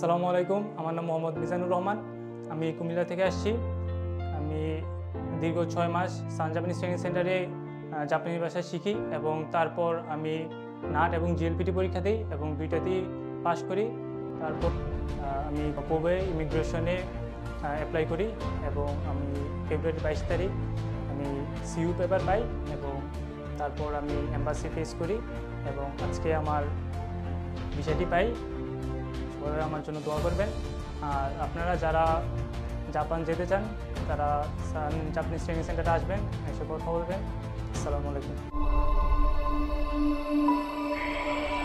আসসালামু আলাইকুম, আমার নাম মোহাম্মদ মিজানুর রহমান। আমি কুমিল্লা থেকে আসছি। আমি দীর্ঘ 6 মাস সান জাপানিজ ট্রেনিং সেন্টারে জাপানি ভাষা শিখি এবং তারপর আমি নাট এবং জিএলপিটি পরীক্ষা দিই এবং দুইটাতেই পাশ করি। তারপর আমি কোবে ইমিগ্রেশনে অ্যাপ্লাই করি এবং আমি ফেব্রুয়ারি 22 তারিখ আমি সিইউ পেপার পাই এবং তারপর আমি এম্বাসি ফেস করি এবং আজকে আমার ভিসাটি পাই। সবাই আমার জন্য দোয়া করবেন। আর আপনারা যারা জাপান যেতে চান তারা সান জাপানিজ ট্রেনিং সেন্টারে আসবেন, এসে কথা বলবেন। আসসালামু আলাইকুম।